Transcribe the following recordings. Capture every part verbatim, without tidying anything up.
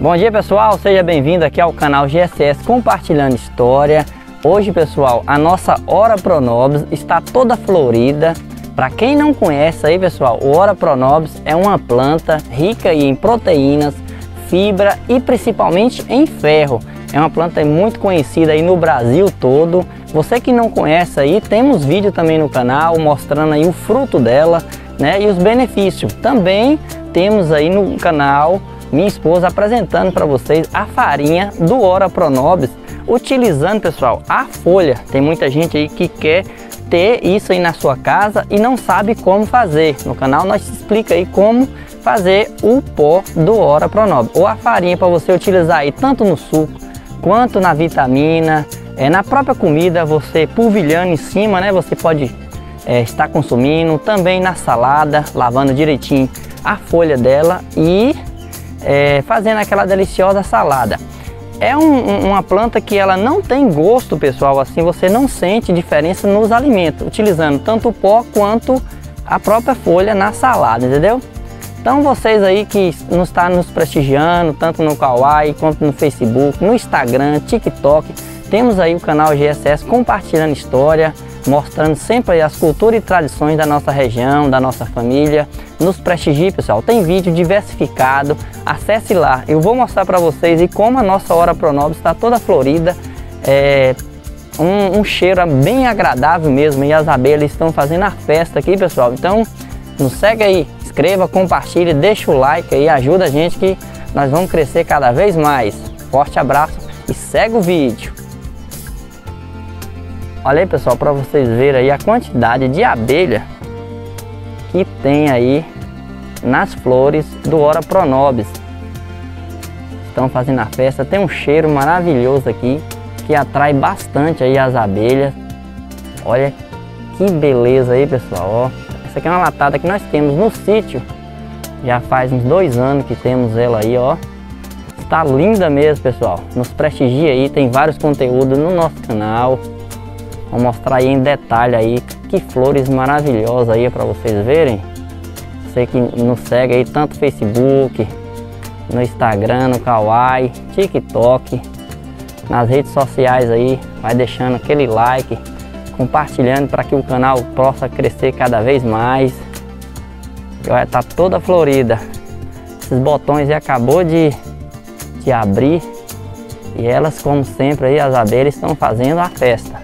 Bom dia pessoal, seja bem-vindo aqui ao canal G S S Compartilhando História. Hoje pessoal, a nossa Ora Pronobis está toda florida. Para quem não conhece aí pessoal, o Ora Pronobis é uma planta rica aí em proteínas, fibra e principalmente em ferro. É uma planta muito conhecida aí no Brasil todo. Você que não conhece aí, temos vídeo também no canal mostrando aí o fruto dela, né, e os benefícios. Também temos aí no canal minha esposa apresentando para vocês a farinha do Ora Pronobis, utilizando pessoal a folha. Tem muita gente aí que quer ter isso aí na sua casa e não sabe como fazer. No canal nós explica aí como fazer o pó do Ora Pronobis, ou a farinha para você utilizar aí tanto no suco quanto na vitamina, é, na própria comida, você polvilhando em cima, né? Você pode é, estar consumindo também na salada, lavando direitinho a folha dela e É, fazendo aquela deliciosa salada. É um, uma planta que ela não tem gosto, pessoal, assim você não sente diferença nos alimentos, utilizando tanto o pó quanto a própria folha na salada, entendeu? Então vocês aí que nos está nos prestigiando, tanto no Kawaii, quanto no Facebook, no Instagram, TikTok, temos aí o canal G S S Compartilhando História, mostrando sempre as culturas e tradições da nossa região, da nossa família. Nos prestigie, pessoal, tem vídeo diversificado, acesse lá. Eu vou mostrar para vocês e como a nossa Ora Pronobis está toda florida, é, um, um cheiro bem agradável mesmo, e as abelhas estão fazendo a festa aqui, pessoal. Então nos segue aí, inscreva, compartilhe, deixa o like aí, ajuda a gente que nós vamos crescer cada vez mais. Forte abraço e segue o vídeo. Olha aí pessoal, para vocês verem aí a quantidade de abelha que tem aí nas flores do Ora Pronobis. Estão fazendo a festa, tem um cheiro maravilhoso aqui que atrai bastante aí as abelhas. Olha que beleza aí pessoal, ó. Essa aqui é uma latada que nós temos no sítio, já faz uns dois anos que temos ela aí, ó. Está linda mesmo pessoal, nos prestigia aí, tem vários conteúdos no nosso canal. Vou mostrar aí em detalhe aí que flores maravilhosas aí para vocês verem. Você que nos segue aí tanto no Facebook, no Instagram, no Kawaii, TikTok, nas redes sociais aí, vai deixando aquele like, compartilhando para que o canal possa crescer cada vez mais. Olha, tá toda florida. Esses botões já acabou de, de abrir e elas, como sempre aí, as abelhas estão fazendo a festa.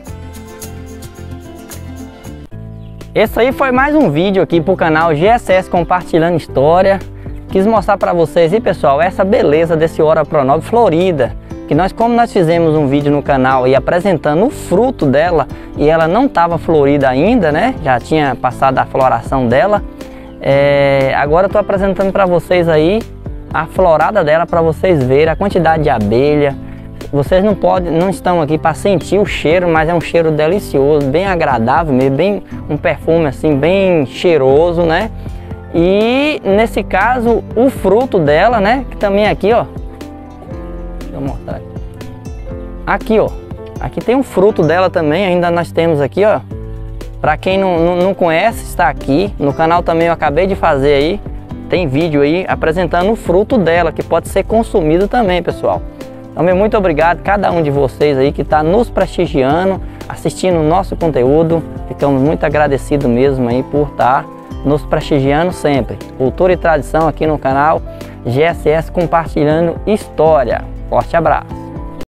Esse aí foi mais um vídeo aqui para o canal G S S Compartilhando História. Quis mostrar para vocês aí pessoal, essa beleza desse Ora Pronobis florida. Que nós, como nós fizemos um vídeo no canal e apresentando o fruto dela, e ela não estava florida ainda, né? Já tinha passado a floração dela. É, agora eu estou apresentando para vocês aí a florada dela, para vocês verem a quantidade de abelha. Vocês não podem, não estão aqui para sentir o cheiro, mas é um cheiro delicioso, bem agradável mesmo, bem um perfume assim bem cheiroso, né? E nesse caso o fruto dela, né? Que também aqui, ó. Deixa eu mostrar aqui. Aqui, ó. Aqui tem um fruto dela também. Ainda nós temos aqui, ó. Para quem não, não, não conhece, está aqui no canal também. Eu acabei de fazer aí. Tem vídeo aí apresentando o fruto dela que pode ser consumido também, pessoal. Então, muito obrigado a cada um de vocês aí que está nos prestigiando, assistindo o nosso conteúdo. Ficamos muito agradecidos mesmo aí por estar nos prestigiando sempre. Cultura e tradição aqui no canal G S S Compartilhando História. Forte abraço!